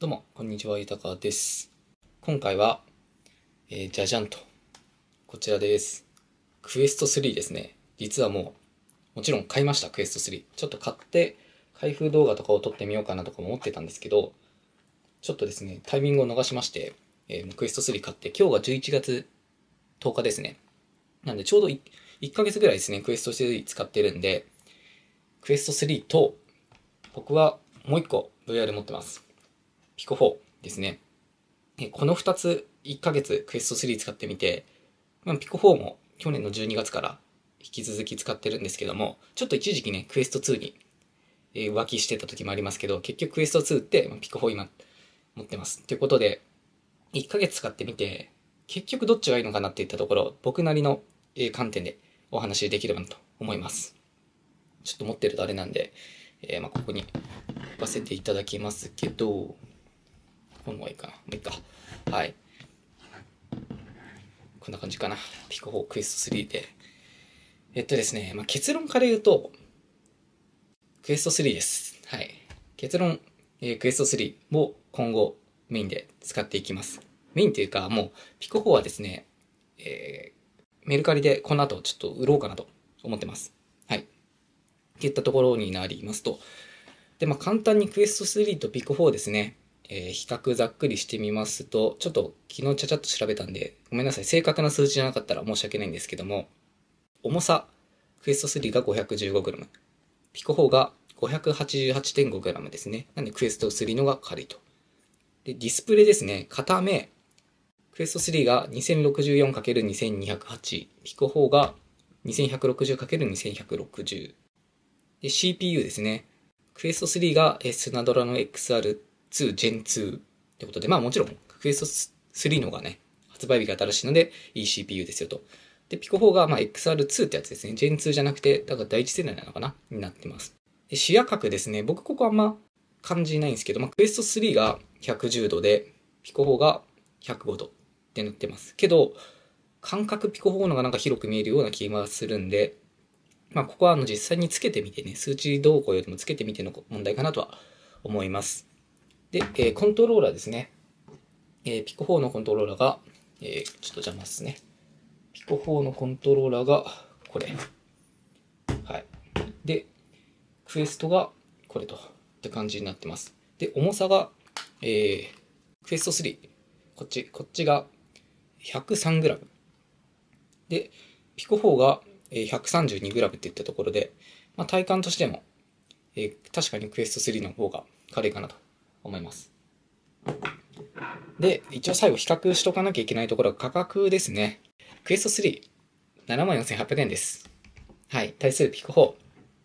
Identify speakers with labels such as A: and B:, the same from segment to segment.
A: どうも、こんにちは、ゆたかです。今回は、じゃじゃんと、こちらです。クエスト3ですね。実はもちろん買いました、クエスト3。ちょっと買って、開封動画とかを撮ってみようかなとかも思ってたんですけど、ちょっとですね、タイミングを逃しまして、クエスト3買って、今日が11月10日ですね。なんで、ちょうど1ヶ月ぐらいですね、クエスト3使ってるんで、クエスト3と、僕はもう1個 VR 持ってます。ピコ4ですね。この2つ1ヶ月クエスト3使ってみて、ピコ4も去年の12月から引き続き使ってるんですけども、ちょっと一時期ね、クエスト2に浮気してた時もありますけど、結局クエスト2ってピコ4今持ってます。ということで、1ヶ月使ってみて、結局どっちがいいのかなっていったところ、僕なりの観点でお話しできればなと思います。ちょっと持ってるとあれなんで、ここに置かせていただきますけど、この方がいいかな。もういいか。はい。こんな感じかな。ピコ4クエスト3で。ですね、結論から言うと、クエスト3です。はい。結論、クエスト3を今後メインで使っていきます。メインというか、もう、ピコ4はですね、メルカリでこの後ちょっと売ろうかなと思ってます。はい。っていったところになりますと。で、簡単にクエスト3とピコ4ですね。比較ざっくりしてみますと、ちょっと昨日ちゃちゃっと調べたんで、ごめんなさい。正確な数値じゃなかったら申し訳ないんですけども、重さ、クエスト3が 515g、ピコ4が 588.5g ですね。なんでクエスト3のが軽いと。で、ディスプレイですね。片目、クエスト3が 2064×2208、ピコ4が 2160×2160。で、CPU ですね。クエスト3がスナドラの XR2 Gen 2ってことで、もちろんクエスト3の方がね、発売日が新しいのでいい CPU ですよと。で、ピコ4がXR2 ってやつですね。Gen 2じゃなくて、だから第一世代なのかなになってます。で、視野角ですね。僕ここあんま感じないんですけど、クエスト3が110度で、ピコ4が105度ってなってます。けど、感覚ピコ4の方がなんか広く見えるような気がするんで、ここは実際につけてみてね、数値動向よりもつけてみての問題かなとは思います。で、コントローラーですね。ピコ4のコントローラーが、ちょっと邪魔ですね。ピコ4のコントローラーがこれ。はい。で、クエストがこれと。って感じになってます。で、重さが、クエスト3。こっちが 103g。で、ピコ4が 132g っていったところで、体感としても、確かにクエスト3の方が軽いかなと思います。で、一応最後比較しとかなきゃいけないところは価格ですね。クエスト3、74,800円です。はい。対するピコ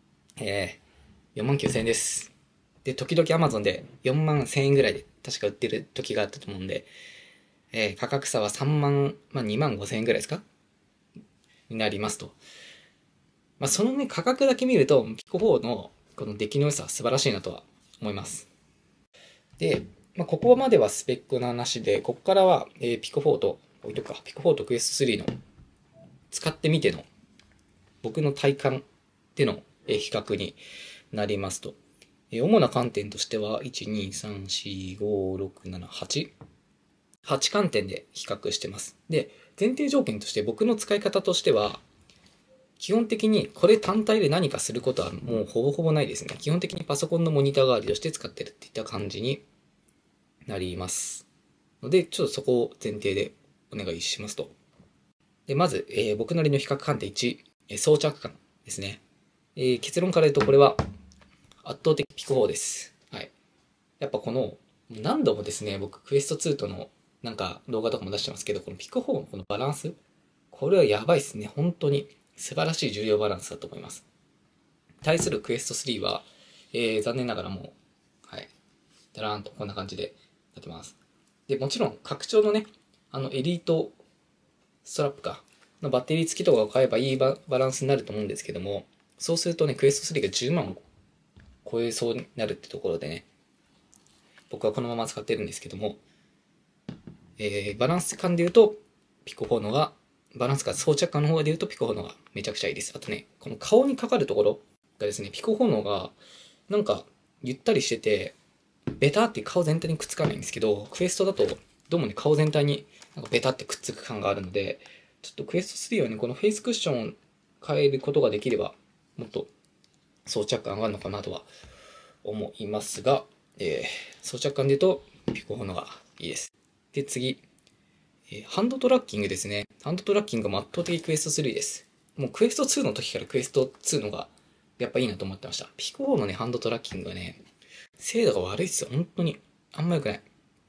A: 4、49,000円です。で、時々 Amazon で41,000円ぐらいで確か売ってる時があったと思うんで、価格差は3万、25,000円ぐらいですかになりますと。そのね、価格だけ見ると、ピコ4のこの出来の良さは素晴らしいなとは思います。で、ここまではスペックの話で、ここからは、ピコ4と、置いとくか、ピコ4とクエスト3の使ってみての、僕の体感での比較になりますと、主な観点としては、1、2、3、4、5、6、7、8。8観点で比較してます。で、前提条件として僕の使い方としては、基本的にこれ単体で何かすることはもうほぼほぼないですね。基本的にパソコンのモニター代わりとして使ってるっていった感じになります。ので、ちょっとそこを前提でお願いしますと。で、まず、僕なりの比較観点1、装着感ですね。結論から言うとこれは圧倒的ピコ4です。はい。やっぱこの、何度もですね、僕クエスト2とのなんか動画とかも出してますけど、このピコ4のこのバランス、これはやばいですね。本当に素晴らしい重要バランスだと思います。対するクエスト3は、残念ながらもう、はい、だらーんとこんな感じでなってます。で、もちろん拡張のね、エリートストラップか、のバッテリー付きとかを買えばいいバランスになると思うんですけども、そうするとね、クエスト3が10万を超えそうになるってところでね、僕はこのまま使ってるんですけども、バランス感で言うと、ピコ4のが、バランス感、装着感の方で言うとピコ4のがめちゃくちゃいいです。あとね、この顔にかかるところがですね、ピコ4のが、なんか、ゆったりしてて、 ベタって顔全体にくっつかないんですけど、クエストだとどうもね、顔全体になんかベタってくっつく感があるので、ちょっとクエスト3はね、このフェイスクッションを変えることができれば、もっと装着感上がるのかなとは思いますが、装着感で言うとピコ4のがいいです。で、次、ハンドトラッキングですね。ハンドトラッキングも圧倒的クエスト3です。もうクエスト2の時からクエスト2のがやっぱいいなと思ってました。ピコ4のね、ハンドトラッキングはね、精度が悪いっすよ。本当に。あんま良くない。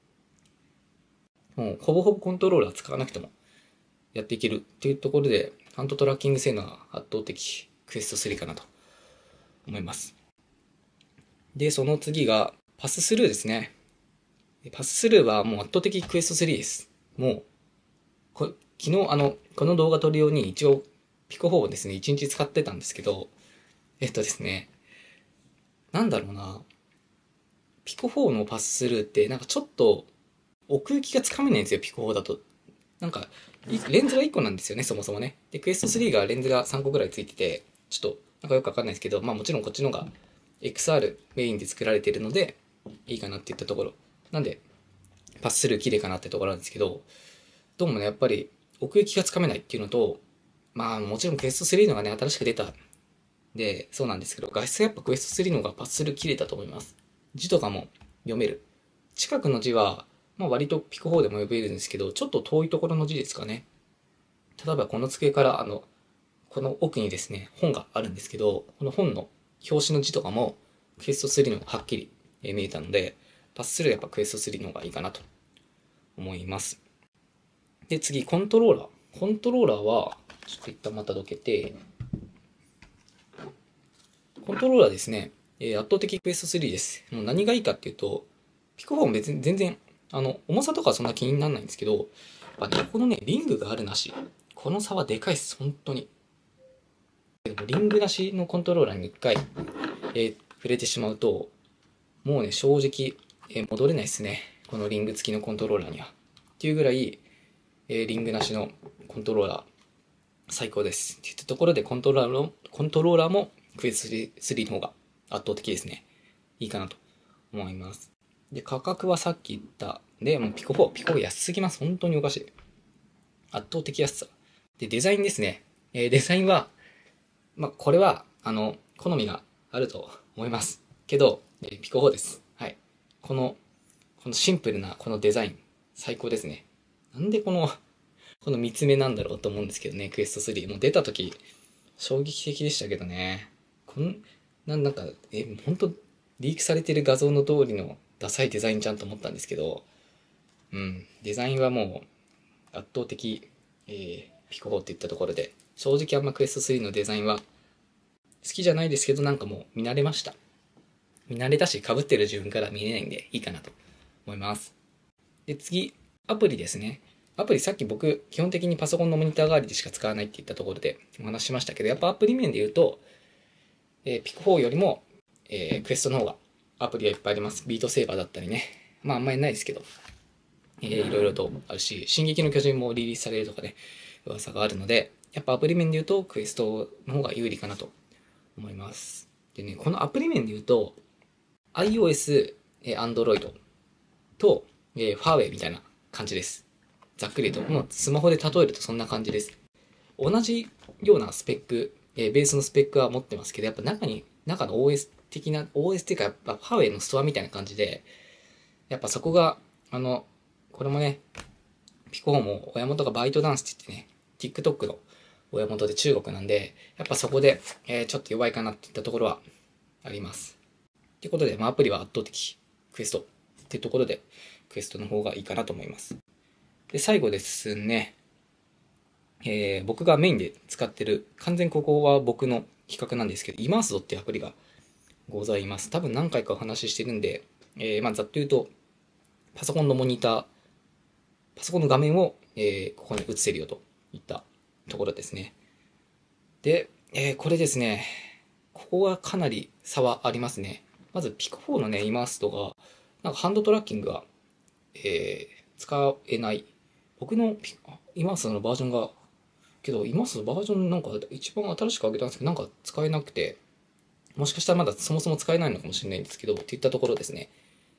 A: もうほぼほぼコントローラー使わなくてもやっていけるっていうところで、ハンドトラッキング性能が圧倒的クエスト3かなと思います。で、その次がパススルーですね。パススルーはもう圧倒的クエスト3です。もう、昨日この動画撮るように一応ピコ4をですね、1日使ってたんですけど、ですね、なんだろうな、ピコ4のパススルーってなんかちょっと奥行きがつかめないんですよ、ピコ4だと。なんか、レンズが1個なんですよね、そもそもね。で、クエスト3がレンズが3個ぐらいついてて、ちょっとなんかよくわかんないですけど、まあもちろんこっちのが XR メインで作られているので、いいかなっていったところ。なんで、パススルー綺麗かなってところなんですけど、どうもね、やっぱり奥行きがつかめないっていうのと、まあもちろんクエスト3のがね、新しく出たで、そうなんですけど、画質はやっぱクエスト3の方がパススルー綺麗だと思います。字とかも読める。近くの字は、まあ割とピコ4でも読めるんですけど、ちょっと遠いところの字ですかね。例えばこの机からこの奥にですね、本があるんですけど、この本の表紙の字とかもクエスト3の方がはっきり見えたので、パススルーやっぱクエスト3の方がいいかなと思います。で、次、コントローラー。コントローラーは、ちょっと一旦またどけて、コントローラーですね、圧倒的クエスト3です。もう何がいいかっていうと、ピコ4も別に全然、重さとかはそんな気にならないんですけど、やっぱね、このね、リングがあるなし、この差はでかいです、本当に。でもリングなしのコントローラーに一回、触れてしまうと、もうね、正直、戻れないですね。このリング付きのコントローラーには。っていうぐらい、リングなしのコントローラー、最高です。っていったところでコントローラーもクエスト3の方が圧倒的ですね。いいかなと思います。で、価格はさっき言った。で、もうピコ4安すぎます。本当におかしい。圧倒的安さ。で、デザインですね。デザインは、まあ、これは、好みがあると思います。けど、ピコ4です。はい。このシンプルなこのデザイン、最高ですね。なんでこの見つめなんだろうと思うんですけどね、クエスト3。もう出た時、衝撃的でしたけどね。なんか、本当リークされてる画像の通りのダサいデザインじゃんと思ったんですけど、デザインはもう圧倒的、ピコ4っていったところで、正直あんまクエスト3のデザインは好きじゃないですけど、なんかもう見慣れました。見慣れたし、被ってる自分から見れないんでいいかなと思います。で、次、アプリですね。アプリさっき僕、基本的にパソコンのモニター代わりでしか使わないって言ったところでお話ししましたけど、やっぱアプリ面で言うと、ピコ4よりも、クエストの方がアプリがいっぱいあります。ビートセーバーだったりね。まああんまりないですけど、いろいろとあるし、進撃の巨人もリリースされるとかね、噂があるので、やっぱアプリ面で言うとクエストの方が有利かなと思います。でね、このアプリ面で言うと、iOS、Android と、ファーウェイみたいな感じです。ざっくりと。もうスマホで例えるとそんな感じです。同じようなスペック、ベースのスペックは持ってますけど、やっぱ中の OS 的な、OS っていうか、やっぱファーウェイのストアみたいな感じで、やっぱそこが、これもね、ピコ4も親元がバイトダンスって言ってね、TikTok の親元で中国なんで、やっぱそこで、ちょっと弱いかなっていったところはあります。ということで、アプリは圧倒的クエストっていうところで、クエストの方がいいかなと思います。で、最後ですね、僕がメインで使ってる、完全ここは僕の比較なんですけど、イマースドっていうアプリがございます。多分何回かお話ししてるんで、ざっと言うと、パソコンのモニター、パソコンの画面を、ここに映せるよといったところですね。で、これですね、ここはかなり差はありますね。まず、ピコ4のね、イマースドが、なんかハンドトラッキングが、使えない。僕のイマースドのバージョンが、けど、イマースドバージョンなんか一番新しく上げたんですけど、なんか使えなくて、もしかしたらまだそもそも使えないのかもしれないんですけど、っていったところですね。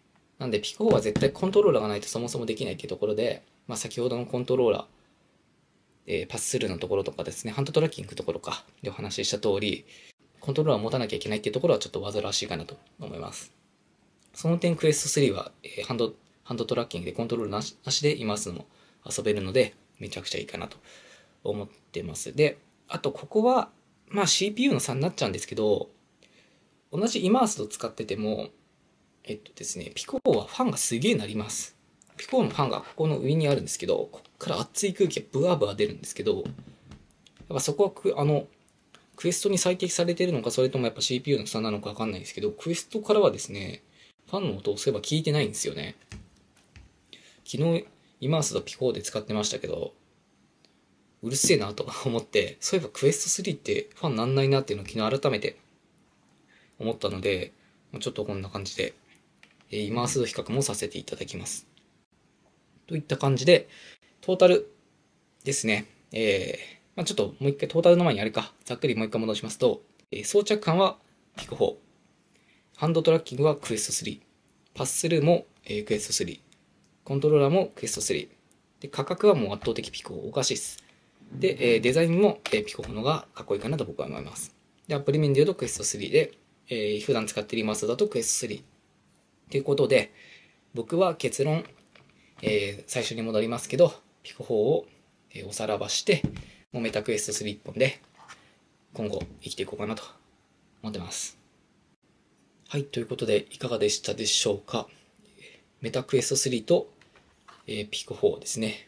A: なんでピコ4は絶対コントローラーがないとそもそもできないっていうところで、先ほどのコントローラー、パススルーのところとかですね、ハンドトラッキングのところかでお話しした通り、コントローラーを持たなきゃいけないっていうところはちょっと煩わしいかなと思います。その点クエスト3は、ハンドトラッキングでコントロールなしで今すぐも遊べるので、めちゃくちゃいいかなと思ってます。で、あとここは、CPU の差になっちゃうんですけど、同じイマースド使ってても、ですね、ピコ4はファンがすげえなります。ピコ4のファンがここの上にあるんですけど、ここから熱い空気がブワブワ出るんですけど、やっぱそこはクエストに最適されているのか、それともやっぱ CPU の差なのかわかんないですけど、クエストからはですね、ファンの音をそういえば聞いてないんですよね。昨日、イマースドピコ4で使ってましたけど、うるせえなと思って、そういえばクエスト3ってファンなんないなっていうのを昨日改めて思ったので、ちょっとこんな感じで、イマースド比較もさせていただきます。といった感じで、トータルですね。ちょっともう一回トータルの前にあれか、ざっくりもう一回戻しますと、装着感はピコ4、ハンドトラッキングはクエスト3、パススルーも、クエスト3、コントローラーもクエスト3、で価格はもう圧倒的ピコ4、おかしいです。で、デザインも、ピコ4のがかっこいいかなと僕は思います。で、アプリ面で言うとクエスト3で、普段使っているマスだとクエスト3。ということで、僕は結論、最初に戻りますけど、ピコ4を、おさらばして、もうメタクエスト3一本で、今後生きていこうかなと思ってます。はい、ということで、いかがでしたでしょうか。メタクエスト3と、ピコ4ですね。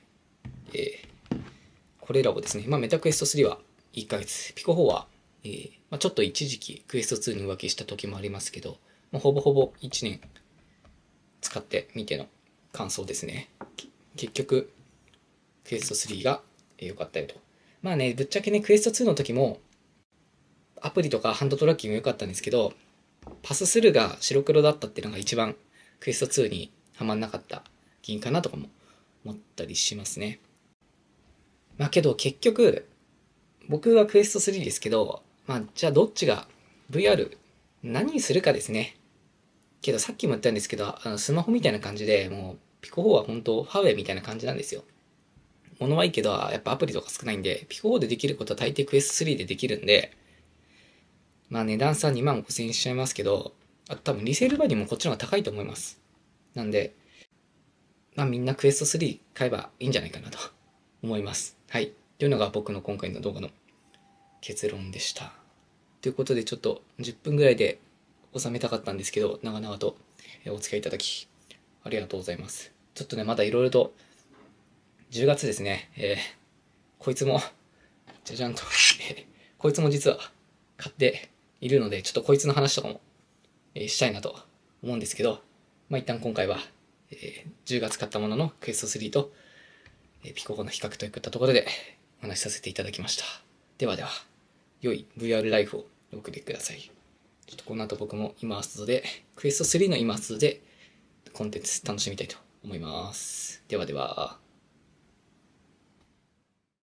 A: これらをですね、メタクエスト3は1ヶ月、ピコ4は、ちょっと一時期クエスト2に浮気した時もありますけど、ほぼほぼ1年使ってみての感想ですね。結局、クエスト3が良かったよと。ぶっちゃけね、クエスト2の時も、アプリとかハンドトラッキング良かったんですけど、パススルーが白黒だったっていうのが一番クエスト2にはまんなかった原因かなとかも思ったりしますね。けど結局、僕はクエスト3ですけど、じゃあどっちが VR 何にするかですね。けどさっきも言ったんですけど、スマホみたいな感じで、もうピコ4は本当ファーウェイみたいな感じなんですよ。物はいいけど、やっぱアプリとか少ないんで、ピコ4でできることは大抵クエスト3でできるんで、値段差2万5千円しちゃいますけど、あと多分リセールバリューもこっちの方が高いと思います。なんで、みんなクエスト3買えばいいんじゃないかなと思います。はい。というのが僕の今回の動画の結論でした。ということでちょっと10分ぐらいで収めたかったんですけど、長々とお付き合いいただきありがとうございます。ちょっとね、まだいろいろと10月ですね、こいつも、じゃじゃんとこいつも実は買っているので、ちょっとこいつの話とかも、したいなと思うんですけど、一旦今回は、10月買ったもののクエスト3と、ピコ4の比較といったところでお話しさせていただきました。ではでは、良い VR ライフをお送りください。ちょっとこの後僕もイマースドで、クエスト3のイマースドでコンテンツ楽しみたいと思います。ではでは。